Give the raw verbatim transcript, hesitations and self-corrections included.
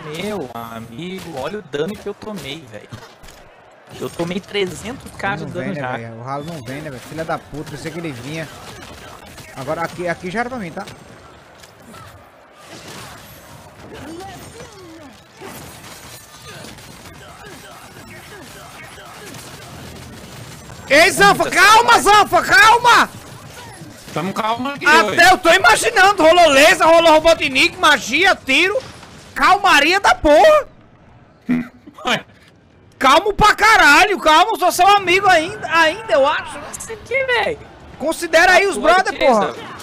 Meu amigo, olha o dano que eu tomei, velho. Eu tomei trezentos k de dano vem, já. Né, o ralo não vem, né, velho? Filha da puta, pensei que ele vinha. Agora aqui, aqui já era pra mim, tá? Ei, Zanfa, calma, Zanfa, calma! Tamo calma aqui, Até hoje. eu tô imaginando, rolou laser, rolou Robotnik, magia, tiro, calmaria da porra! Calmo pra caralho, calma, sou seu amigo ainda, ainda eu acho. Isso aqui, velho. Considera aí os brother, porra.